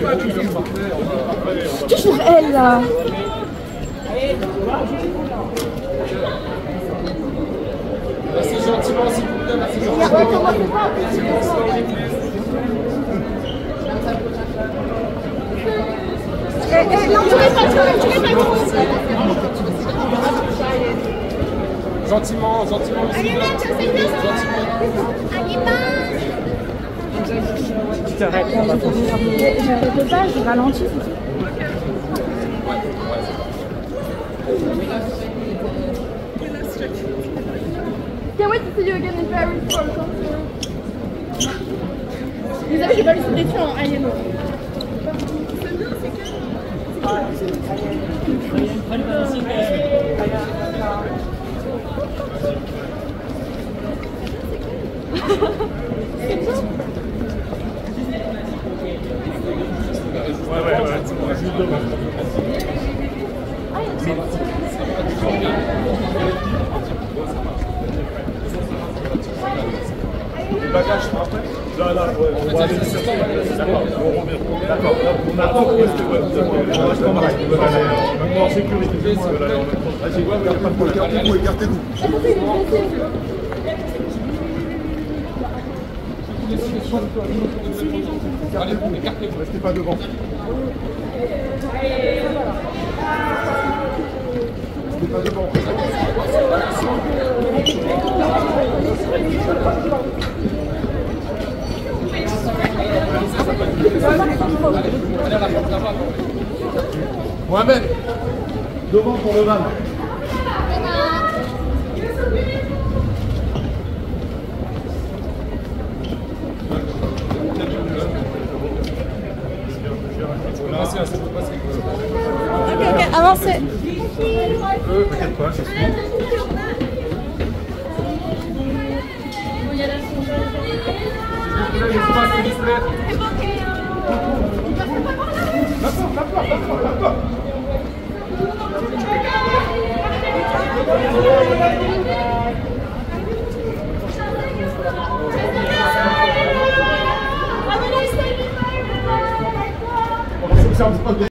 Toujours elle là. Merci gentiment, s'il vous plaît. Merci gentiment. Non, tu l'es pas. Gentiment, gentiment. Tu t'arrêtes. J'arrête pas, je ralentis. Can't wait to see you again in Paris for a concert. Vous savez, j'ai pas vu cette lecture en Alieno. C'est bien, c'est que... Les bagages après? Là, ouais, on va aller sur ça. D'accord, on revient. D'accord, on attend pour rester. On reste en marche. Maintenant en sécurité. Vas-y, ouais, pas de problème. Écartez-vous. Écartez-vous, écartez-vous. Restez pas devant. Restez pas devant. Mohamed, devant pour le van. Ok, avancez. T'inquiète pas, c'est sûr.